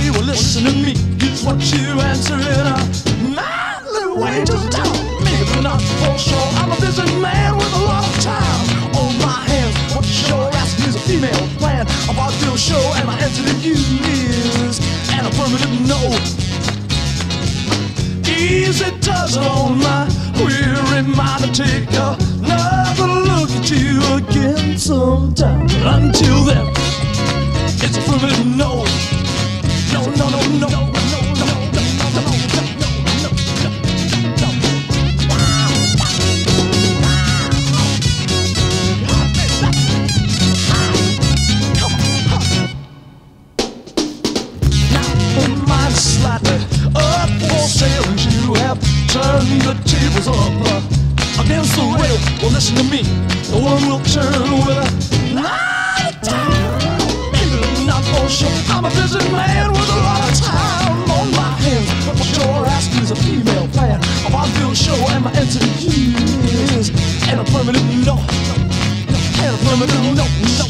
well listen to me. Here's what you answer in a manly way. Just tell maybe not for sure. I'm a busy man with a lot of time on my hands. What you're asking is a female plan of our real show, and my answer to you is an affirmative no. Easy does it on my weary mind to take another look at you again sometime. But until then, it's affirmative no. No, no, no, no, no, no, no, no, no, no, no, no, no. Now, mind slightly up for sale, and you have turned the tables up against the rail. Well, listen to me, no one will turn with a night time. Maybe not for sure. I'm a busy man with a lot of time on my hands. What you're asking is a female plan of our real show, and my answer to you is an affirmative no. An affirmative no, no.